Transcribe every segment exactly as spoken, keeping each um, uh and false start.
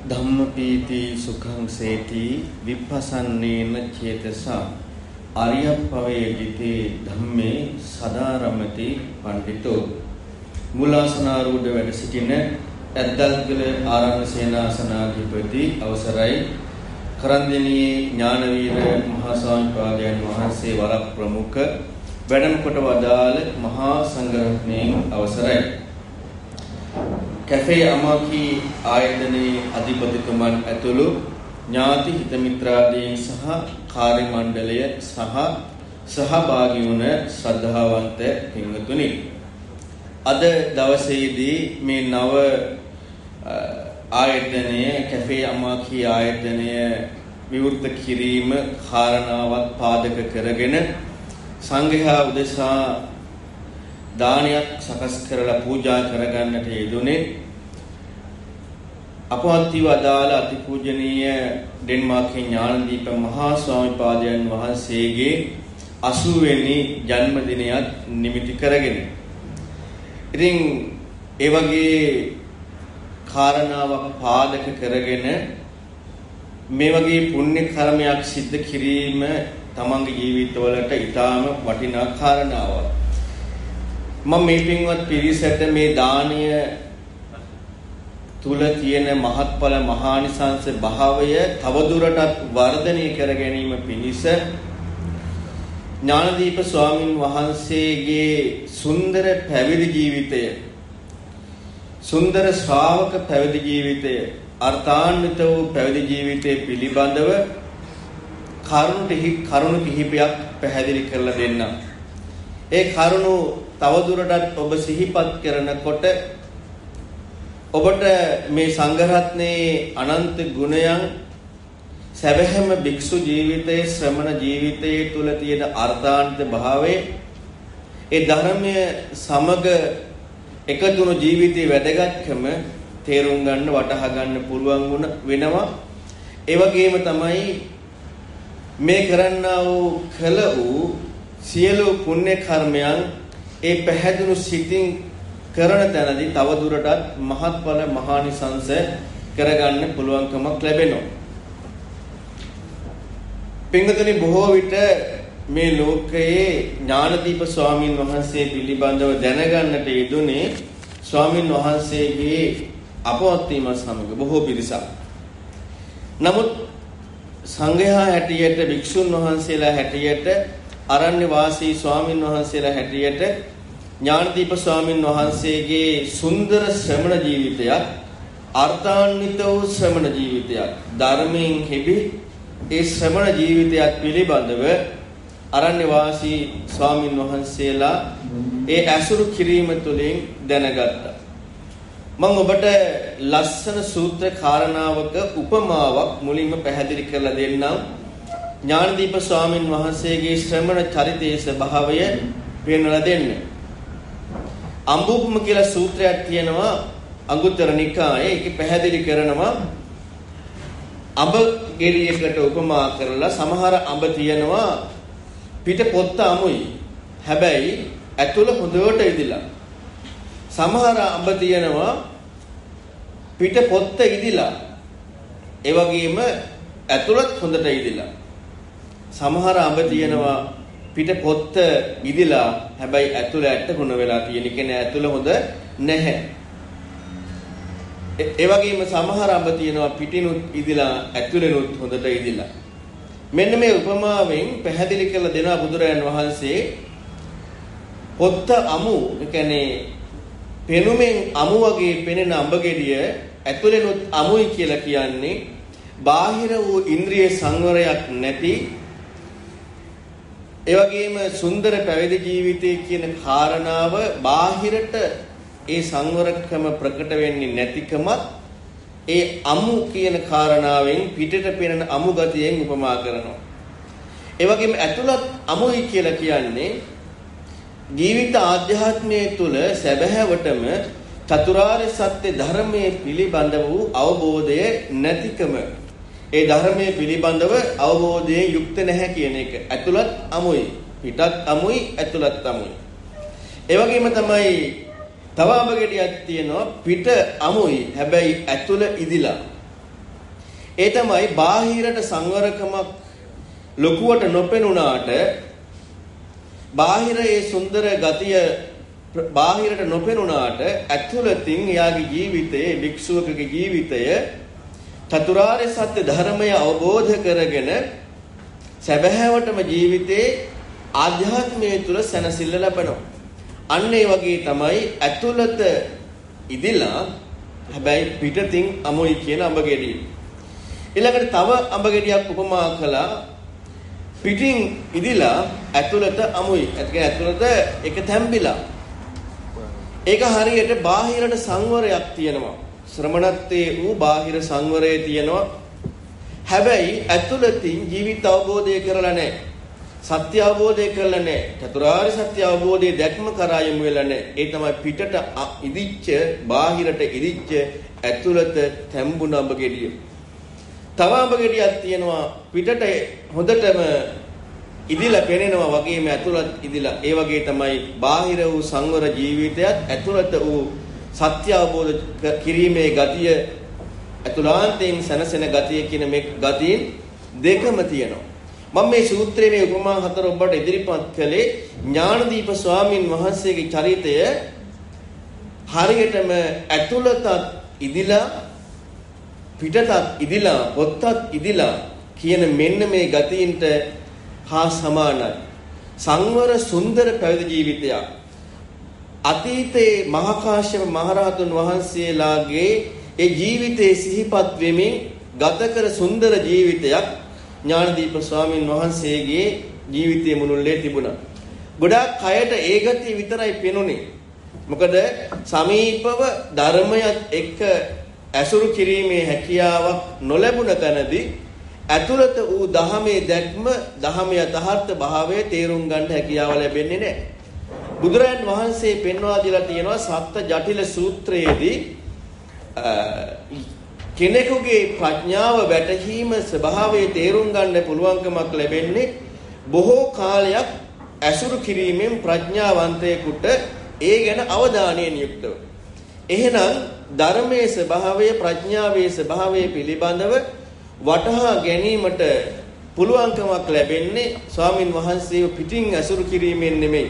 ධම්මපීති සුඛං සේති විපස්සන්නේන චේතසා ආර්යප්පවේ ජිතේ ධම්මේ සදාරමති පණ්ඩිතෝ මුලාසනාරූඪ වැඩ සිටින ඇද්දල්ගල ආරණ්‍ය සේනාසනාධිපති අවසරයි කරන්දෙනියේ ඥානවීර මහා ස්වාමීපාදයන් වහන්සේ වරක් ප්‍රමුඛ වැඩම කොට වදාළ මහා සංඝරත්නයන් අවසරයි කැෆේ අමාකි ආයතනයේ අධිපතිතුමන් ඇතුළු ඥාති හිත මිත්‍රාදීන් සහ කාර්ය මණ්ඩලය සහ සහභාගී වුණ ශ්‍රද්ධාවන්ත පින්වතුනි අද දවසේදී මේ නව ආයතනයේ කැෆේ අමාකි ආයතනය විවෘත කිරීම කාරණාවක් පාදක කරගෙන සංඝයා උදෙසා දානයක් සකස් කරලා පූජා කරගන්නට යෙදුනේ අපවත් වදාළ අතිපූජනීය ඩෙන්මාර්කේ ඥානදීප මහා ස්වාමීපාදයන් වහන්සේගේ අසූ වෙනි ජන්මදිනයත් නිමිති කරගෙන ඉතින් ඒ වගේ කාරණාවක් පාදක කරගෙන මේ වගේ පුණ්‍ය කර්මයක් සිද්ධ කිරීම තමන්ගේ ජීවිතවලට ඊටාම වටිනා කාරණාවක්. මම මේ පින්වත් පිරිසට මේ දානය තුල තියෙන මහත්ඵල මහානිසංස භාවය තවදුරටත් වර්ධනය කර ගැනීම පිණිස ඥානදීප ස්වාමින් වහන්සේගේ සුන්දර පැවිදි ජීවිතය සුන්දර ශ්‍රාවක පැවිදි ජීවිතය අර්ථාන්විත වූ පැවිදි ජීවිතය පිළිබඳව කරුණු කරුණු කිහිපයක් පැහැදිලි කරලා දෙන්න. ඒ කරුණු තවදුරටත් ඔබ සිහිපත් කරනකොට ඔබට මේ සංඝරත්නයේ අනන්ත ගුණයන් සැබෑම භික්ෂු ජීවිතයේ ශ්‍රමණ ජීවිතයේ තුල තියෙන අර්ථාන්විත භාවය ඒ ධර්මයේ සමග එකතුණු ජීවිතයේ වැදගත්කම තේරුම් ගන්න වටහා ගන්න පුළුවන් වුණ වෙනවා. ඒ වගේම තමයි මේ කරන්නා වූ කළ වූ සියලු පුණ්‍ය කර්මයන් ඒ පැහැදුණු සිතින් කරන තැනදී තව දුරටත් මහත්ඵල මහානිසංස කරගන්න පුළුවන්කමක් ලැබෙනවා. පින්වතුනි බොහෝ විට මේ ලෝකයේ ඥානදීප ස්වාමින් වහන්සේ පිළිබඳව දැනගන්නට යෙදුනේ ස්වාමින් වහන්සේගේ අපවත් වීම සමග බොහෝ පිරිසක්. නමුත් සංඝයා හැටියට භික්ෂුන් වහන්සේලා හැටියට අරණ්‍ය වාසී ස්වාමින් වහන්සේලා හැටියට ඥානදීප ස්වාමින් වහන්සේගේ සුන්දර ශ්‍රමණ ජීවිතයක් අර්ථාන්විත වූ ශ්‍රමණ ජීවිතයක් ධර්මයෙන් හිබි ඒ ශ්‍රමණ ජීවිතයක් පිළිබඳව අරණ්‍ය වාසී ස්වාමින් වහන්සේලා ඒ ඇසුරු කිරීම තුළින් දැනගත්තා. මම ඔබට ලස්සන සූත්‍ර කාරණාවක උපමාවක් මුලින්ම පැහැදිලි කරලා දෙන්නම්. ඥානදීප ස්වාමින් වහන්සේගේ ශ්‍රමණ චරිතයේ ස්වභාවය පෙන්වලා දෙන්න. අඹුප්ම කියලා සූත්‍රයක් තියෙනවා අංගුත්තර නිකායේ. ඒක පැහැදිලි කරනවා අඹ ගෙඩියකට උපමා කරලා සමහර අඹ තියෙනවා පිට පොත්ත අමුයි. හැබැයි ඇතුළ හොඳට ඉදිලා. සමහර අඹ තියෙනවා පිට පොත්ත ඉදිලා. ඒ වගේම ඇතුළත් හොඳට ඉදිලා. සමහර අඹ තියෙනවා පිට පොත්ත ඉදිලා හැබැයි ඇතුළ ඇට හුණ වෙලා තියෙන කෙනේ ඇතුළ හොඳ නැහැ. ඒ වගේම සමහර අඹ තියෙනවා පිටිනුත් ඉදිලා ඇතුළෙනුත් හොඳට ඉදිලා. මෙන්න මේ උපමාවෙන් පැහැදිලි කරලා දෙනවා බුදුරජාන් වහන්සේ පොත්ත අමු කියන්නේ පෙනුමෙන් අමු වගේ පෙනෙන අඹ ගෙඩිය ඇතුළෙනුත් අමුයි කියලා කියන්නේ බාහිර වූ ඉන්ද්‍රිය සංවරයක් නැති ඒ වගේම සුන්දර පැවිදි ජීවිතයේ කියන කාරණාව බාහිරට ඒ සංවරකම ප්‍රකට වෙන්නේ නැතිකමත් ඒ අමු කියන කාරණාවෙන් පිටට පෙනෙන අමු ගතියෙන් උපමා කරනවා. ඒ වගේම ඇතුළත් අමුයි කියලා කියන්නේ ජීවිත ආධ්‍යාත්මයේ තුල සැබෑවටම චතුරාර්ය සත්‍ය ධර්මයේ පිළිබඳ වූ අවබෝධය නැතිකම. ඒ ධර්මයේ පිළිබඳව අවබෝධයෙන් යුක්ත නැහැ කියන එක. ඇතුළත් අමුයි, පිටත් අමුයි, ඇතුළත් අමුයි. ඒ වගේම තමයි තව අඹ ගෙඩියක් තියෙනවා පිට අමුයි හැබැයි ඇතුළ ඉදිලා. ඒ තමයි බාහිරට සංවරකමක් ලොකුවට නොපෙනුනාට බාහිර ඒ සුන්දර ගතිය බාහිරට නොපෙනුනාට ඇතුළතින් එයාගේ ජීවිතයේ භික්ෂුවකගේ ජීවිතය චතුරාර්ය සත්‍ය ධර්මය අවබෝධ කරගෙන සැබෑවටම ජීවිතේ ආධ්‍යාත්මය තුල සැනසෙල්ල ලබනවා. අන්න ඒ වගේ තමයි ඇතුළත ඉදිලා හැබැයි පිටතින් අමුයි කියන අඹ ගෙඩිය. ඊළඟට තව අඹ ගෙඩියක් උපමා කළා පිටින් ඉදිලා ඇතුළත අමුයි. ඒ කියන්නේ ඇතුළත එක තැම්බිලා. ඒක හරියට බාහිරට සංවරයක් තියෙනවා. ශ්‍රමණත්වයේ වූ බාහිර සංවරය තියෙනවා. හැබැයි ඇතුළතින් ජීවිත අවබෝධය කරලා නැහැ. සත්‍ය අවබෝධය කරලා නැහැ. චතුරාර්ය සත්‍ය අවබෝධයේ දැක්ම කරා යමු වෙලා නැහැ. ඒ තමයි පිටට ඉදිච්ච බාහිරට ඉදිච්ච ඇතුළත තැඹුණ අඹ ගෙඩිය. තව අඹ ගෙඩියක් තියෙනවා පිටට හොඳටම ඉදිලා පෙනෙනවා වගේම ඇතුළත් ඉදිලා. ඒ වගේ තමයි බාහිර වූ සංවර ජීවිතයත් ඇතුළත වූ සත්‍ය අවබෝධ කිරීමේ ගතිය අතුලාන්තයෙන් සනසන ගතිය කියන මේ ගතියින් දෙකම තියෙනවා. මම මේ සූත්‍රයේ මේ උපමා හතර ඔබට ඉදිරිපත් කළේ ඥානදීප ස්වාමින් වහන්සේගේ චරිතය හරියටම ඇතුළතත් ඉදිලා පිටතත් ඉදිලා පොත්තත් ඉදිලා කියන මෙන්න මේ ගතියින්ට හා සමානයි. සංවර සුන්දර පැවිදි ජීවිතයක්. අතීතයේ මහා කාශ්‍යප මහරහතුන් වහන්සේලාගේ ඒ ජීවිතයේ සිහිපත් වෙමින් ගත කර සුන්දර ජීවිතයක් ඥානදීප ස්වාමින් වහන්සේගේ ජීවිතයේ මුළුල්ලේ තිබුණා. ගොඩාක් කයට ඒ ගතිය විතරයි පෙනුනේ. මොකද සමීපව ධර්මයත් එක්ක ඇසුරු කිරීමේ හැකියාවක් නොලැබුණ තැනදී ඇතුළත වූ දහමේ දැක්ම දහමේ යථාර්ථ භාවය තේරුම් ගන්න හැකියාව ලැබෙන්නේ නැහැ. බුදුරජාණන් වහන්සේ පෙන්වා දීලා තියෙනවා සත්‍ය ජටිල සූත්‍රයේදී කෙනෙකුගේ ප්‍රඥාව වැටහීම ස්වභාවයේ තේරුම් ගන්න පුළුවන්කමක් ලැබෙන්නේ බොහෝ කාලයක් ඇසුරු කිරීමෙන් ප්‍රඥාවන්තයෙකුට ඒ ගැන අවධානයෙන් යුක්තව. එහෙනම් ධර්මයේ ස්වභාවය ප්‍රඥාවේ ස්වභාවය පිළිබඳව වටහා ගැනීමට පුළුවන්කමක් ලැබෙන්නේ ස්වාමින් වහන්සේව පිටින් ඇසුරු කිරීමෙන් නෙමෙයි.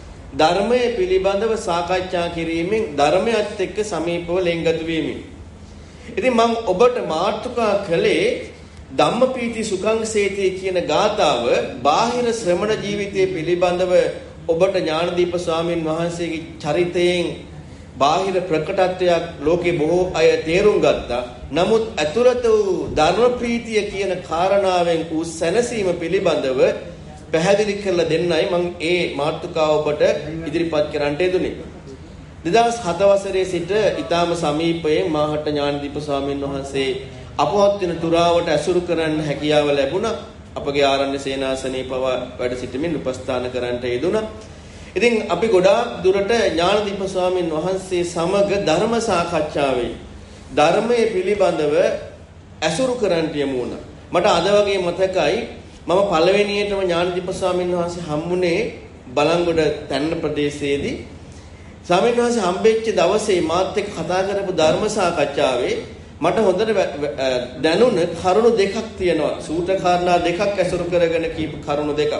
ධර්මයේ පිළිබඳව සාකච්ඡා කිරීමෙන් ධර්මයත් එක්ක සමීපව ලෙන්ගතු වීමෙන්. ඉතින් මම ඔබට මාතෘකා කළේ ධම්මපීති සුඛංසේති කියන ගාථාව බාහිර ශ්‍රමණ ජීවිතයේ පිළිබඳව ඔබට ඥානදීප ස්වාමින් වහන්සේගේ චරිතයෙන් බාහිර ප්‍රකටත්වයක් ලෝකේ බොහෝ අය තේරුම් ගත්තා. නමුත් අතුරත වූ ධර්ම ප්‍රීතිය කියන කාරණාවෙන් වූ සැනසීම පිළිබඳව පැහැදිලි කරලා දෙන්නයි මම ඒ මාතෘකාව ඔබට ඉදිරිපත් කරන්නට යෙදුනේ. දෙදහස් හත වසරේ සිට ඊටාම සමීපයෙන් මාහට ඥානදීප ස්වාමීන් වහන්සේ අපවත් වෙන තුරාවට ඇසුරු කරන්න හැකියාව ලැබුණා. අපගේ ආරණ්‍ය සේනාසනයේ පවා වැඩ සිටමින් උපස්ථාන කරන්නට යෙදුණා. ඉතින් අපි ගොඩාක් දුරට ඥානදීප ස්වාමීන් වහන්සේ සමග ධර්ම සාකච්ඡාවේ ධර්මයේ පිළිබඳව ඇසුරු කරන්නට යමු වුණා. මට අද වගේ මතකයි මම පළවෙනියටම ඥානදීප ස්වාමීන් වහන්සේ හම්බුනේ බලංගොඩ තැන්න ප්‍රදේශයේදී. ස්වාමීන් වහන්සේ හම්බෙච්ච දවසේ මාත් එක්ක කතා කරපු ධර්ම සාකච්ඡාවේ මට හොඳට දැනුණ කරුණු දෙකක් තියෙනවා. සූත්‍ර කාරණා දෙකක් ඇසුරු කරගෙන කීප කරුණු දෙකක්.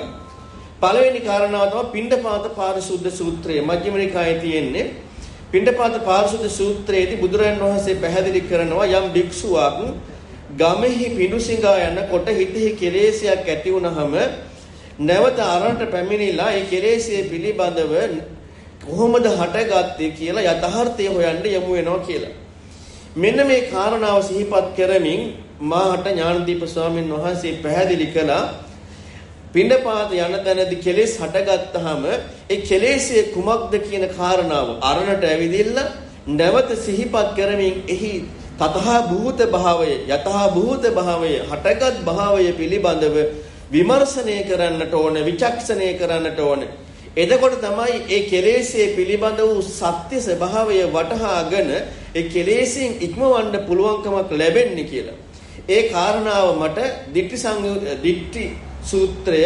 පළවෙනි කාරණාව තමයි පිණ්ඩපාත පාරිශුද්ධ සූත්‍රය. මජ්ක්‍ධිම නිකායේ තියෙන්නේ. පිණ්ඩපාත පාරිශුද්ධ සූත්‍රයේදී බුදුරජාණන් වහන්සේ පැහැදිලි කරනවා යම් භික්ෂුවක් ගමෙහි පිඬුසිඟා යනකොට හිතෙහි කෙලෙසයක් ඇති වුනහම නැවත අරණට පැමිණිලා ඒ කෙලෙසිය පිළිබඳව කොහොමද හටගත්තේ කියලා යථාර්ථය හොයන්න යමු වෙනවා කියලා. මෙන්න මේ කාරණාව සිහිපත් කරමින් මාහට ඥානදීප ස්වාමීන් වහන්සේ පැහැදිලි කළා පිණ්ඩපාත යන තැනදී කෙලෙස් හටගත්තාම ඒ කෙලෙස්යේ කුමක්ද කියන කාරණාව අරණට ඇවිදින්න නැවත සිහිපත් කරමින් එහි තතහා භූත භාවය යතහා භූත භාවය හටගත් භාවය පිළිබඳව විමර්ශනය කරන්නට ඕන විචක්ෂණය කරන්නට ඕන. එතකොට තමයි ඒ කෙලෙස්යේ පිළිබඳ වූ සත්‍ය ස්වභාවය වටහාගෙන ඒ කෙලෙස්යෙන් ඉක්මවන්න පුළුවන්කමක් ලැබෙන්නේ කියලා. ඒ කාරණාව මට දිට්ඨි සං දිට්ඨි සූත්‍රය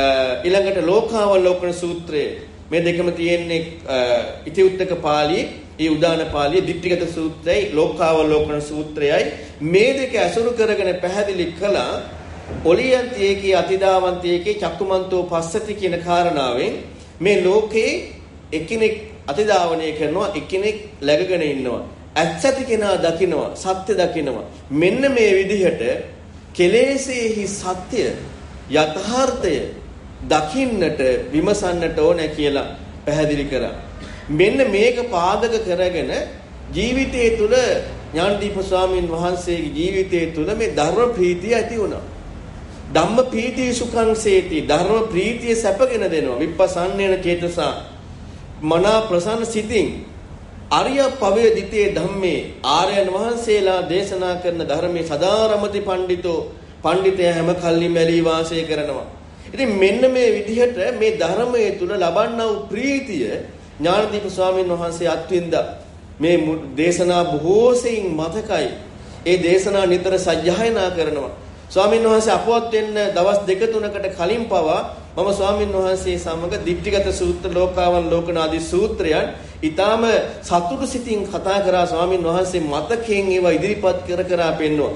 ඊළඟට ලෝකාවලෝකන සූත්‍රය මේ දෙකම තියෙන්නේ ඉතිඋත්තක පාළියේ ඒ උදාන පාළියේ ditthිගත සූත්‍රයයි ලෝකාවලෝකන සූත්‍රයයි මේ දෙක ඇසුරු කරගෙන පැහැදිලි කළා ඔලියන්තියේකේ අතිදාවන්තියේකේ චක්කුමන්තෝ පස්සති කියන කාරණාවෙන් මේ ලෝකේ එකිනෙක අතිදාවනය කරනවා එකිනෙක läගගෙන ඉන්නවා ඇත්තති කෙනා දකිනවා සත්‍ය දකිනවා මෙන්න මේ විදිහට කෙලෙසෙහි සත්‍ය යථාර්ථය දකින්නට විමසන්නට ඕනේ කියලා පැහැදිලි කරා. මෙන්න මේක පාදක කරගෙන ජීවිතයේ තුල ඥානදීප ස්වාමීන් වහන්සේගේ ජීවිතයේ තුල මේ ධර්ම ප්‍රීතිය ඇති වුණා. ධම්ම ප්‍රීතිය සුඛං සේති ධර්ම ප්‍රීතිය සැපගෙන දෙනවා. විපස්සන්නේන චේතසා මනා ප්‍රසන්න සිතින් අරිය පවේ දිතේ ධම්මේ ආර්යයන් වහන්සේලා දේශනා කරන ධර්මයේ සදාරමති පඬිතෝ පඬිතය හැම කල්ලි මැලී වාසය කරනවා. ඉතින් මෙන්න මේ විදිහට මේ ධර්මයේ තුල ලබන්නා වූ ප්‍රීතිය ඥානදීප ස්වාමීන් වහන්සේ අත්විඳා මේ දේශනා බොහෝ සෙයින් මතකයි. ඒ දේශනා නිතර සජ්ජායනා කරනවා. ස්වාමීන් වහන්සේ අපවත් වෙන්න දවස් දෙක තුනකට කලින් පවා මම ස්වාමීන් වහන්සේ සමග ditthිගත සූත්‍ර ලෝකාවන් ලෝකන ආදී සූත්‍රයන් ඊටාම සතුටු සිතින් කතා කරා ස්වාමීන් වහන්සේ මතකයෙන් ඒවා ඉදිරිපත් කර කර පෙන්වුවා.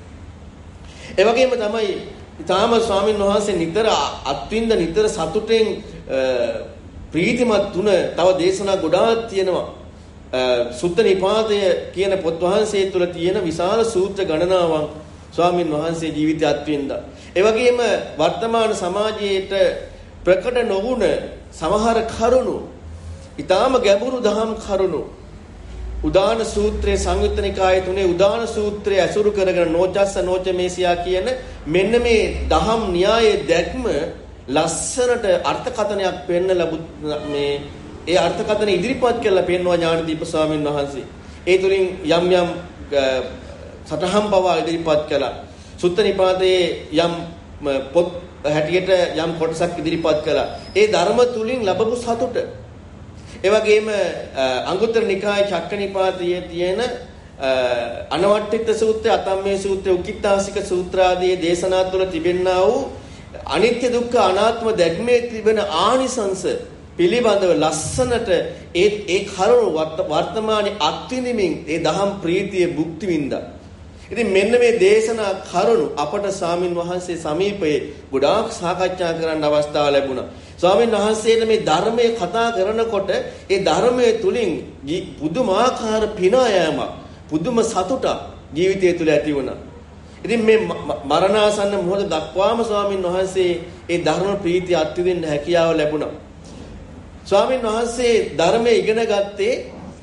ඒ වගේම තමයි ඊටාම ස්වාමීන් වහන්සේ නිතර අත්විඳ නිතර සතුටෙන් ප්‍රීතිමත් තුන තව දේශනා ගොඩාක් තියෙනවා. සුත්ත නිපාතය කියන පොත් වහන්සේ තුල තියෙන විශාල සූත්‍ර ගණනාවක් ස්වාමීන් වහන්සේ ජීවිතය අත්විඳා. ඒ වගේම වර්තමාන සමාජයේට ප්‍රකට නොවුන සමහර කරුණු ඊටාම ගැඹුරු දහම් කරුණු උදාන සූත්‍රයේ සංයුත්ත නිකායේ තුනේ උදාන සූත්‍රය ඇසුරු කරගෙන නෝචස්ස නෝචමේසියා කියන මෙන්න මේ දහම් න්‍යායයේ දැක්ම ලස්සනට අර්ථකථනයක් පෙන්න ලැබු මේ ඒ අර්ථකථන ඉදිරිපත් කළා පෙන්වනවා ඥානදීප ස්වාමීන් වහන්සේ. ඒ තුලින් යම් යම් සතහම් පවා ඉදිරිපත් කළා. සුත්ත නිපාතයේ යම් පොත් හැටියට යම් කොටසක් ඉදිරිපත් කළා. ඒ ධර්ම තුලින් ලැබපු සතුට. ඒ වගේම අංගුත්තර නිකායේ චක්ක නිපාතයේ තියෙන අනවට්ඨිත සූත්‍රය, අතම්මේ සූත්‍රය, උකිත්තාසික සූත්‍ර ආදී දේශනා තුළ තිබෙනා වූ අනිත්‍ය දුක්ඛ අනාත්ම දැක්මේ තිබෙන ආනිසංස පිළිබඳව ලස්සනට ඒ ඒ කරුණු වර්තමානයේ අත්විඳිමින් ඒ දහම් ප්‍රීතිය භුක්ති විඳා. ඉතින් මෙන්න මේ දේශනා කරුණු අපට ස්වාමින් වහන්සේ සමීපයේ ගොඩාක් සාකච්ඡා කරන්න අවස්ථාව ලැබුණා. ස්වාමින් වහන්සේට මේ ධර්මයේ කතා කරනකොට ඒ ධර්මයේ තුලින් පුදුමාකාර පිනා යෑමක්, පුදුම සතුටක් ජීවිතය තුළ ඇති වුණා. ඉතින් මේ මරණාසන්න මොහොත දක්වාම ස්වාමින් වහන්සේ ඒ ධර්ම ප්‍රීතිය අත්විඳින්න හැකියාව ලැබුණා. ස්වාමින් වහන්සේ ධර්මයේ ඉගෙන ගත්තේ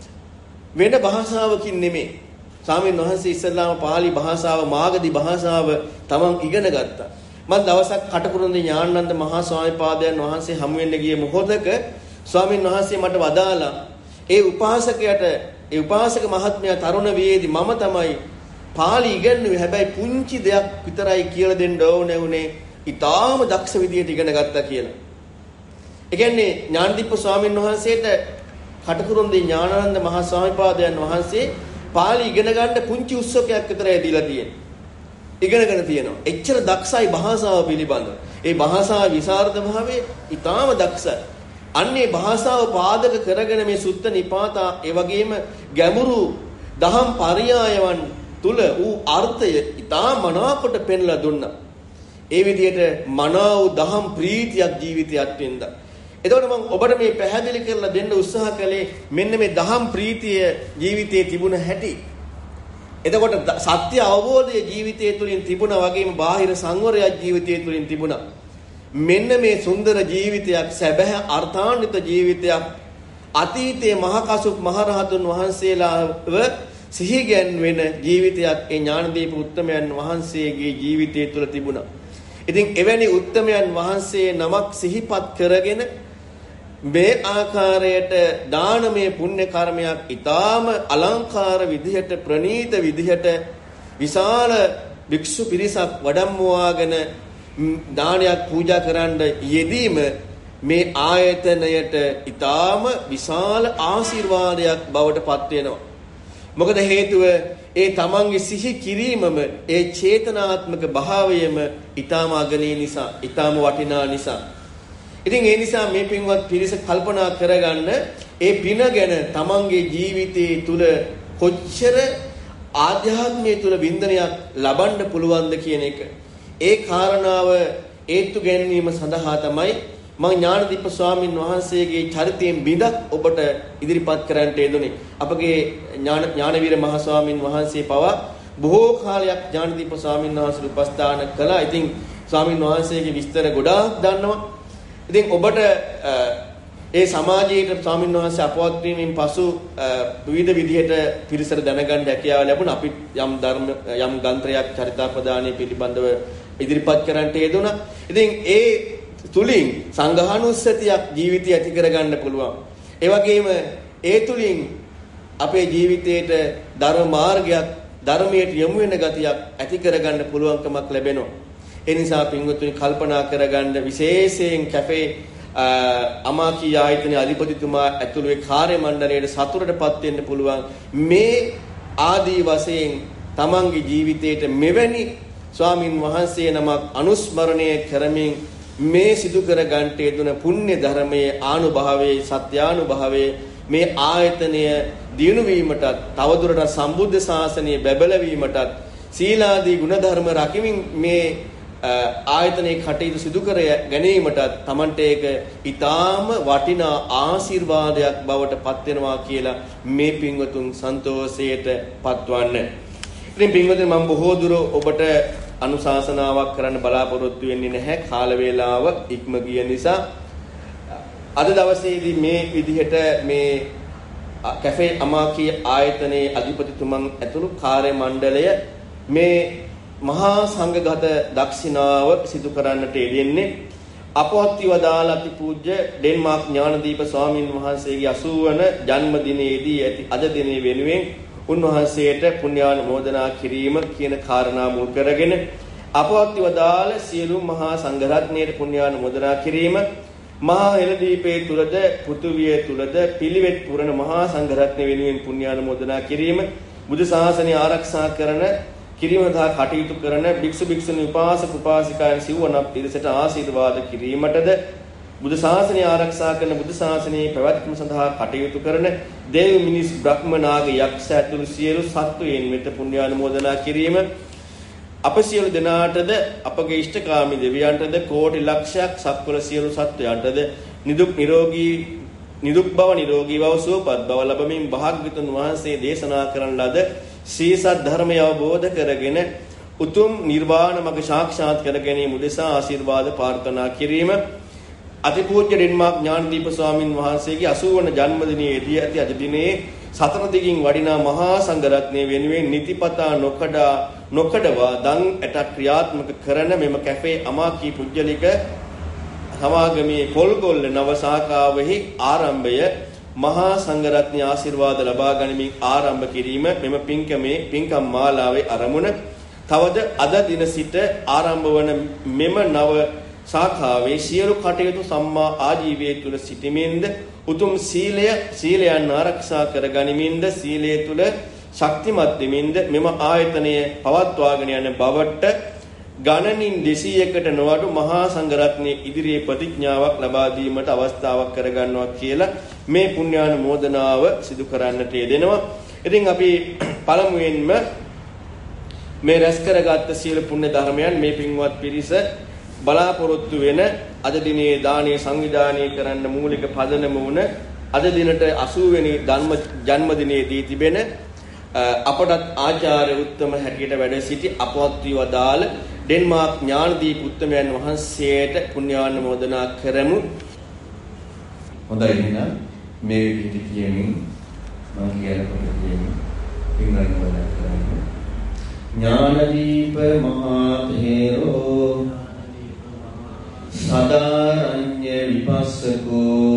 වෙන භාෂාවකින් නෙමෙයි. ස්වාමීන් වහන්සේ ඉස්සල්ලාම පාලි භාෂාව මාගධි භාෂාව තමන් ඉගෙන ගත්තා. මම දවසක් කටුකුරුන්දී ඥානানন্দ මහා ස්වාමීපාදයන් වහන්සේ හමු වෙන්න ගිය මොහොතක ස්වාමීන් වහන්සේ මට වදාලා ඒ උපාසකයට ඒ උපාසක මහත්මයා තරුණ වියේදී මම තමයි පාලි ඉගෙනුවේ හැබැයි පුංචි දෙයක් විතරයි කියලා දෙන්න ඕනේ උනේ ඊටාම දක්ෂ විදියට ඉගෙන ගත්තා කියලා. ඒ කියන්නේ ඥානදීප ස්වාමීන් වහන්සේට කටුකුරුන්දී ඥානানন্দ මහා ස්වාමීපාදයන් වහන්සේ පාලි ඉගෙන ගන්න පුංචි උත්සවයක් විතරයි දීලා තියෙන්නේ. ඉගෙනගෙන තියෙනවා. එච්චර දක්ෂයි භාෂාව පිළිබඳව. ඒ භාෂාව විසරද භාවයේ ඊටාම දක්ෂයි. අන්නේ භාෂාව පාදක කරගෙන මේ සුත්ත නිපාතා ඒ වගේම ගැඹුරු දහම් පරයයන් තුල ඌ අර්ථය ඊටාම මනාකොට පෙන්ලා දුන්නා. ඒ විදිහට මනාව දහම් ප්‍රීතියක් ජීවිතයක් වෙනද. එතකොට මම ඔබට මේ පැහැදිලි කරලා දෙන්න උත්සාහ කළේ මෙන්න මේ දහම් ප්‍රීතිය ජීවිතයේ තිබුණ හැටි. එතකොට සත්‍ය අවබෝධය ජීවිතය තුළින් තිබුණා වගේම බාහිර සංවරයක් ජීවිතය තුළින් තිබුණා. මෙන්න මේ සුන්දර ජීවිතයක් සැබෑ අර්ථාන්විත ජීවිතයක් අතීතයේ මහ කසුප් මහරහතුන් වහන්සේලාව සිහිගැන් වෙන ජීවිතයක් ඒ ඥානදීප උත්තමයන් වහන්සේගේ ජීවිතය තුළ තිබුණා. ඉතින් එවැනි උත්තමයන් වහන්සේ නමක් සිහිපත් කරගෙන මේ ආකාරයට දානමය පුණ්‍ය කර්මයක් ඊටාම අලංකාර විදිහට ප්‍රණීත විදිහට විශාල භික්ෂු පිරිසක් වඩම්මවාගෙන දානයක් පූජා කරන්න යෙදීම මේ ආයතනයට ඊටාම විශාල ආශිර්වාදයක් බවට පත් වෙනවා. මොකද හේතුව ඒ තමන්ගේ සිහි කිරීමම ඒ චේතනාත්මක භාවයම ඊටාම අගනී නිසා ඊටාම වටිනා නිසා. ඉතින් ඒ නිසා මේ පින්වත් පිරිස කල්පනා කරගන්න ඒ පින ගැන තමන්ගේ ජීවිතයේ තුල කොච්චර ආධ්‍යාත්මයේ තුල වින්දනයක් ලබන්න පුළුවන්ද කියන එක. ඒ කාරණාව ඒත්තු ගැනීම සඳහා තමයි මම ඥානදීප ස්වාමින් වහන්සේගේ චරිතයෙන් බිඳක් ඔබට ඉදිරිපත් කරන්නට යෙදුනේ. අපගේ ඥාන ඥානවීර මහ ස්වාමින් වහන්සේ පවා බොහෝ කාලයක් ඥානදීප ස්වාමින් වහන්සේ උපස්ථාන කළා. ඉතින් ස්වාමින් වහන්සේගේ විස්තර ගොඩාක් දන්නවා. ඉතින් ඔබට ඒ සමාජයේ ස්වාමින් වහන්සේ අපවත් වීමෙන් පසු විවිධ විදිහට පිරිසට දැනගන්න හැකියාව ලැබුණා. අපි යම් ධර්ම යම් ග්‍රන්ථයක් චරිතාපදානයේ පිළිබඳව ඉදිරිපත් කරන්නට යෙදුණා. ඉතින් ඒ තුලින් සංඝානුස්සතියක් ජීවිතය ඇති කරගන්න පුළුවන්. ඒ වගේම ඒ තුලින් අපේ ජීවිතේට ධර්ම මාර්ගයක් ධර්මයට යොමු වෙන ගතියක් ඇති කරගන්න පුළුවන්කමක් ලැබෙනවා. ඒ නිසා පින්වතුනි කල්පනා කරගන්න විශේෂයෙන් කැෆේ අමාකී ආයතනයේ අධිපතිතුමා ඇතුළු ඒ කාර්ය මණ්ඩලයේ සතුටටපත් වෙන්න පුළුවන් මේ ආදී වශයෙන් තමන්ගේ ජීවිතේට මෙවැනි ස්වාමින් වහන්සේ නමක් අනුස්මරණය කරමින් මේ සිදු කර ගන්නට යෙදුන පුණ්‍ය ධර්මයේ ආනුභාවයේ සත්‍යානුභාවයේ මේ ආයතනය දියුණු වීමටත් තවදුරටත් සම්බුද්ධ ශාසනය බැබළවීමටත් සීලාදී ගුණධර්ම රකිමින් මේ ආයතනයේ කටයුතු සිදු කර ගැනීමටත් Tamante එක ඊටාම වටිනා ආශිර්වාදයක් බවට පත් වෙනවා කියලා මේ පින්වතුන් සන්තෝෂයට පත්වන්න. ඉතින් පින්වතුනි මම බොහෝ දුර ඔබට අනුශාසනාවක් කරන්න බලාපොරොත්තු වෙන්නේ නැහැ කාල වේලාව ඉක්ම ගිය නිසා. අද දවසේදී මේ විදිහට මේ කැෆේ අමාකී ආයතනයේ අධිපතිතුමන් ඇතුළු කාර්ය මණ්ඩලය මේ මහා සංඝගත දක්ෂිනාව සිදු කරන්නට යෙදෙන්නේ අපවත් වදාළ අතිපූජ්‍ය ඩෙන්මාර්ක් ඥානදීප ස්වාමින් වහන්සේගේ අසූ වන ජන්මදිනයේදී ඇති අද දිනේ වෙනුවෙන් උන්වහන්සේට පුණ්‍යානුමෝදනා කිරීම කියන කාරණා මුල් කරගෙන අපවත් වදාළ සියලු මහා සංඝරත්නයේ පුණ්‍යානුමෝදනා කිරීම මහා හෙළදීපේ තුලද පෘථුවිය තුලද පිළිවෙත් පුරන මහා සංඝරත්නය වෙනුවෙන් පුණ්‍යානුමෝදනා කිරීම බුදු ශාසනය ආරක්ෂා කරන කිරීම සඳහා කටයුතු කරන භික්ෂු භික්ෂුණී උපාසක උපාසිකායන් සිව්වනක් පිරිසට ආශිර්වාද කිරීමටද බුදු ශාසනය ආරක්ෂා කරන බුදු ශාසනයේ පැවැත්ම සඳහා කටයුතු කරන දේව මිනිස් බ්‍රහ්ම නාග යක්ෂ ඇතුළු සියලු සත්වයන් වෙත පුණ්‍යානුමෝදනා කිරීම අප සියලු දෙනාටද අපගේ ඉෂ්ඨකාමී දෙවියන්ටද කෝටි ලක්ෂයක් සක්වල සියලු සත්වයන්ටද නිදුක් නිරෝගී නිදුක් බව නිරෝගී බව සුවපත් බව ලැබමින් භාග්‍යවතුන් වහන්සේ දේශනා කරන ලද සීසත් ධර්මය අවබෝධ කරගෙන උතුම් නිර්වාණ මඟ සාක්ෂාත් කර ගැනීම උදෙසා ආශිර්වාද ප්‍රාර්ථනා කිරීම අතිපූජ්‍ය ඩෙන්මාර්ක් ඥානදීප ස්වාමින් වහන්සේගේ අසූ වන ජන්මදිනයේදී ඇති අද දිනේ සතර දිගින් වඩිනා මහා සංඝරත්නය වෙනුවෙන් නිතිපතා නොකඩා නොකඩවා දන් ඇට ක්‍රියාත්මක කරන මෙම කැෆේ අමාකී පුජ්‍යලික සමාගමේ පොල්ගොල්ල නව ශාඛාවෙහි ආරම්භය මහා සංඝරත්නයේ ආශිර්වාද ලබා ගනිමින් ආරම්භ කිරීම මෙම පින්කමේ පින්කම් මාලාවේ ආරමුණ තවද අද දින සිට ආරම්භ වන මෙම නව ශාඛාවේ සියලු කටයුතු සම්මා ආජීවයේ තුල සිටීමෙන්ද උතුම් සීලය සීලයන් ආරක්ෂා කර ගනිමින්ද සීලයේ තුල ශක්තිමත් වෙමින්ද මෙම ආයතනය පවත්වාගෙන යන බවට ගණනින් දෙසීයකට නොවඩු මහා සංඝරත්නයේ ඉදිරියේ ප්‍රතිඥාවක් ලබා දීමට අවස්ථාවක් කරගන්නවා කියලා මේ පුණ්‍යානුමෝදනාව සිදු කරන්නට යෙදෙනවා. ඉතින් අපි පළමුවෙන්ම මේ රැස් කරගත් සියලු පුණ්‍ය ධර්මයන් මේ පින්වත් පිරිස බලාපොරොත්තු වෙන අද දිනේ දානීය සංවිධානය කරන්න මූලික පදනම වුණ අද දිනට අසූ වෙනි ධර්ම ජන්මදිනයේදී තිබෙන අපටත් ආචාර්ය උත්තම හැටියට වැඩ සිටි අපවත් වී වදාළ ඩෙන්මාර්ක් ඥානදීප උත්තමයන් වහන්සේට පුණ්‍යානුමෝදනා කරමු. හොඳයි එහෙනම් මේ විදිහට කියමින් මම කියනකොට කියමින් පින්වන්වදනා කරමු. ඥානදීප මහා තේරෝ සදාරඤ්ඤ විපස්සකෝ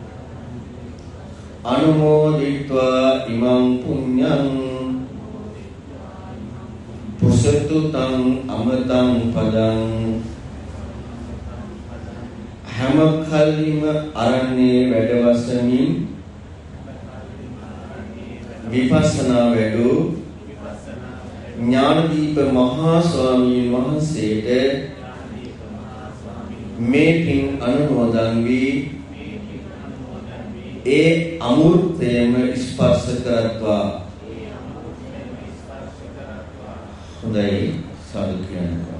අනුමෝදිत्वा ඉමං පුඤ්ඤං පුසතු තං අමතං පදං හැම කල්ලිම අරණේ වැඩවසමින් විපස්සනා වැඩු ඥානදීප මහා ස්වාමීන් වහන්සේට මේ පින් අනුමෝදන් වී ඒ අමෘතයම ස්පර්ශ කරත්වා. හොඳයි සාදු කියනවා.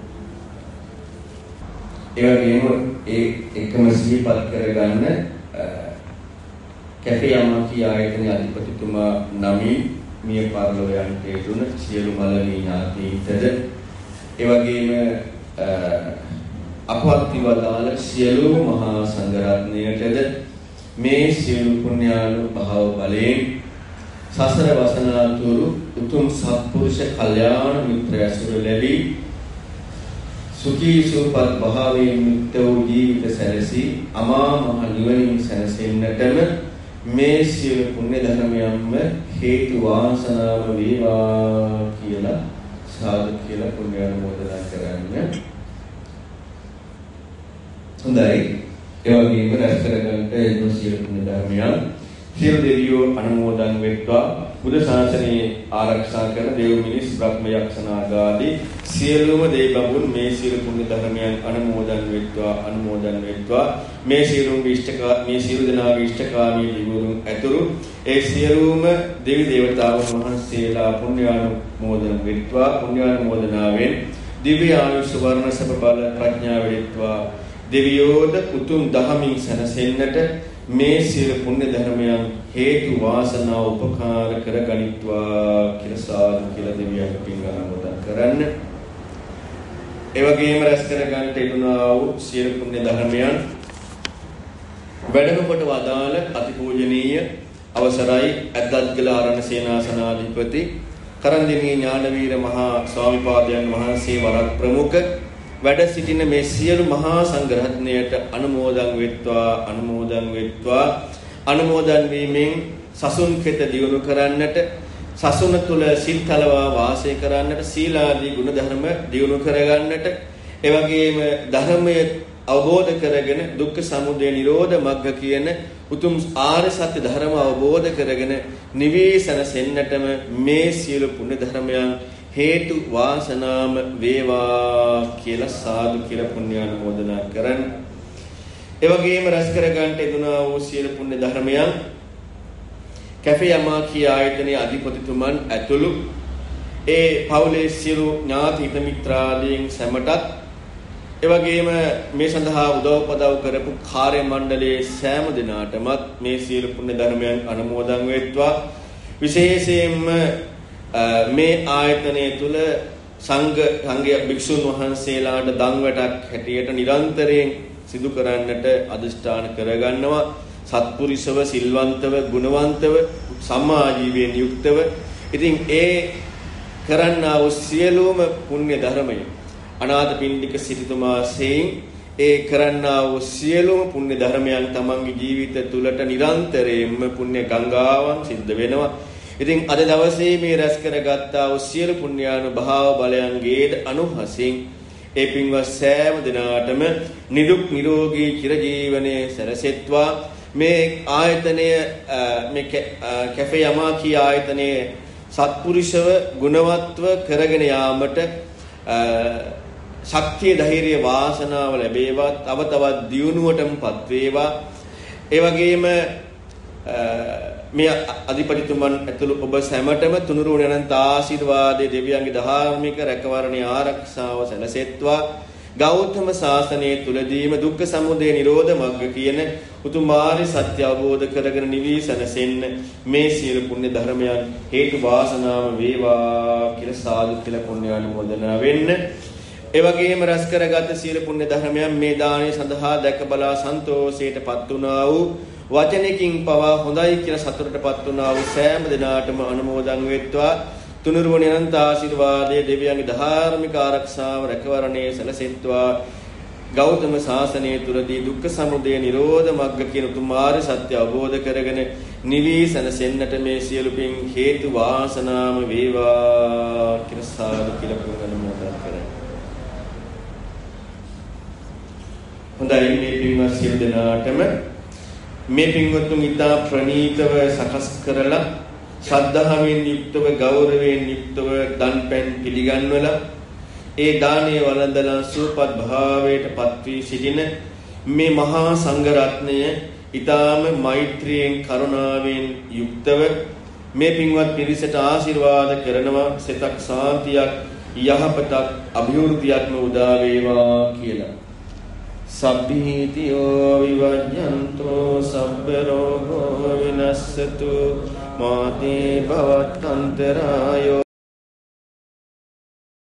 ඒ වගේම ඒ එකම සිහිපත් කරගන්න කැපේ අමාකි ආයතනයේ අධිපතිතුමා නමින් මිය පරලොව යන්ට දුන සියලු මළලී ඥාතීන්ටද ඒ වගේම අපවත් වදාළ සියලු මහා සංඝරත්නයටද මේ සියලු පුණ්‍යානුභාව බලයෙන් සසර වසනාතුරු උතුම් සත්පුරුෂ කල්යාණ මිත්‍ර ඇසුර ලැබී සුඛී සුවපත් භාවයෙන් මුක්ත වූ ජීවිත සැලසී අමා මහ නිවනින් සැනසෙන්නටම මේ සියලු පුණ්‍ය ධර්මයන්ම හේතු වාසනාව වේවා කියලා සාදු කියලා පුණ්‍ය අනුමෝදනා කරන්න. හොඳයි. ඒ වගේම රැස් කරගන්නට එන සියලු පුණ්‍ය ධර්මයන් සියලු දෙවියෝ අනුමෝදන් වෙත්වා. බුදු ශාසනයේ ආරක්ෂා කරන දේව මිනිස් බ්‍රහ්ම යක්ෂ නාගාදී සියලුම දේවබුන් මේ සියලු පුණ්‍ය ධර්මයන් අනුමෝදන් වෙත්වා අනුමෝදන් වෙත්වා. මේ සියලුම ඉෂ්ඨකා මේ සියලු දෙනාගේ ඉෂ්ඨකාමී දිවුරුන් ඇතුළු ඒ සියලුම දෙවි දේවතාවුන් වහන්සේලා පුණ්‍යානුමෝදන් වෙත්වා. පුණ්‍යානුමෝදනාවෙන් දිව්‍ය ආයුෂ වර්ණ සබ බල ප්‍රඥා වෙත්වා. දෙවියෝද උතුම් දහමින් සැනසෙන්නට මේ සියලු පුණ්‍ය ධර්මයන් හේතු වාසනා උපකාර කරගනිත්වා කියලා සාදු කියලා දෙවියන්ට පින් අනුමෝදන් කරන්න. ඒ වගේම රැස් කරගන්නට ඉදුණා වූ සියලු පුණ්‍ය ධර්මයන් වැඩම කොට වදාළ අතිපූජනීය අවසරයි අද්දත්ගල ආරණ්‍ය සේනාසනාධිපති කරන්දිනී ඥානවීර මහා ස්වාමිපාදයන් වහන්සේ වරක් ප්‍රමුඛ වැඩ සිටින මේ සියලු මහා සංඝරත්නයට අනුමෝදන් වෙත්වා අනුමෝදන් වෙත්වා අනුමෝදන් වීමෙන් සසුන් කෙත දියුණු කරන්නට සසුන තුල සිල්තලවා වාසය කරන්නට සීලාදී ගුණ ධර්ම දියුණු කරගන්නට ඒ වගේම ධර්මය අවබෝධ කරගෙන දුක්ඛ සමුදය නිරෝධ මග්ග කියන උතුම් ආර්ය සත්‍ය ධර්ම අවබෝධ කරගෙන නිවේසන සෙන්නටම මේ සියලු පුණ්‍ය ධර්මයන් හේතු වාසනාම වේවා කියලා සාදු කියලා පුණ්‍යානුමෝදනා කරන්න. ඒ වගේම රැස් කර ගන්නට එදුනා වූ සියලු පුණ්‍ය ධර්මයන් කැෆේ අමාකි ආයතනයේ අධිපතිතුමන් ඇතුළු ඒ පවුලේ සියලු ඥාති හිත මිත්‍රාදීන් සැමටත් ඒ වගේම මේ සඳහා උදව් පදව් කරපු කාර්ය මණ්ඩලයේ සෑම දිනාටමත් මේ සියලු පුණ්‍ය ධර්මයන් අනුමෝදන් වෙත්වා. විශේෂයෙන්ම මේ ආයතනය තුල සංඝ සංඝ භික්ෂුන් වහන්සේලාට දන්වැටක් හැටියට නිරන්තරයෙන් සිදු කරන්නට අදිෂ්ඨාන කරගන්නවා. සත්පුරුෂව සිල්වන්තව ගුණවන්තව සමාජීවයෙන් යුක්තව ඉතින් ඒ කරන්නා වූ සියලුම පුණ්‍ය ධර්මය අනාථපිණ්ඩික සිටුතුමා සෙයින් ඒ කරන්නා වූ සියලුම පුණ්‍ය ධර්මයන් තමන්ගේ ජීවිත තුළට නිරන්තරයෙන්ම පුණ්‍ය ගංගාවන් සිද්ධ වෙනවා. ඉතින් අද දවසේ මේ රැස් කරගත්තා වූ සියලු පුණ්‍යානුභාව බලයන්ගේ අනුහසින් ඒ පින්වත් සෑම දිනාටම නිදුක් නිරෝගී චිරජීවනයේ සැලසෙත්වා. මේ ආයතනය මේ කැෆේ අමාකි ආයතනයේ සත්පුරුෂව ගුණවත්ව කරගෙන යාමට ශක්තිය ධෛර්ය වාසනාව ලැබේවා. තව තවත් දියුණුවටමපත් වේවා. ඒ වගේම මේ අධිපතිතුමන් ඇතුළු ඔබ සැමටම තුනුරුවන අනන්ත ආශිර්වාදයේ දෙවියන්ගේ ධාර්මික රැකවරණයේ ආරක්ෂාව සැලසෙත්වා. ගෞතම ශාසනයේ තුලදීම දුක්ඛ සමුදය නිරෝධ මග්ග කියන උතුම් ආර්ය සත්‍ය අවබෝධ කරගෙන නිවිසනසෙන්න මේ සියලු පුණ්‍ය ධර්මයන් හේතු වාසනාව වේවා කියලා සාදු කියලා පුණ්‍යානුමෝදනා වෙන්න. ඒ වගේම රැස් කරගත් සියලු පුණ්‍ය ධර්මයන් මේ දාණය සඳහා දැක බලා සන්තෝෂයටපත් වුණා වූ වචනකින් පවා හොඳයි කියලා සතුටටපත් වුණා වූ සෑම දිනාටම අනුමෝදන් වෙත්වා. තුනුරුවනේ අනන්ත ආශිර්වාදයේ දෙවියන්ගේ ධාර්මික ආරක්ෂාව රැකවරණයේ සැලසෙත්වා. ගෞතම ශාසනය තුලදී දුක්ඛ සමුදය නිරෝධ මග්ග කියන උතුම් ආර්ය සත්‍ය අවබෝධ කරගෙන නිවිසන සෙන්නට මේ සියලු පින් හේතු වාසනාම වේවා කියලා සාදු කියලා පුණ්‍යානුමෝදන් කරා. හොඳයි මේ පින්වත් සියලු දෙනාටම මේ පින්වත්තුන් ඉතා ප්‍රණීතව සකස් කරලා ශ්‍රද්ධාවෙන් යුක්තව ගෞරවයෙන් යුක්තව දන්පැන් පිළිගන්වලා ඒ දානීය වළඳලා සුවපත් භාවයට පත් වී සිටින මේ මහා සංඝ රත්නය ඊටාම මෛත්‍රියෙන් කරුණාවෙන් යුක්තව මේ පින්වත් පිරිසට ආශිර්වාද කරනවා සිතක් සාන්තියක් යහපතක් අභිවෘද්ධියක්ම උදා වේවා කියලා. සබ්බීතියෝ විවඤ්ඤන්තෝ සබ්බ රෝගෝ විනස්සතු මාතේ භවත්තන්තරායෝ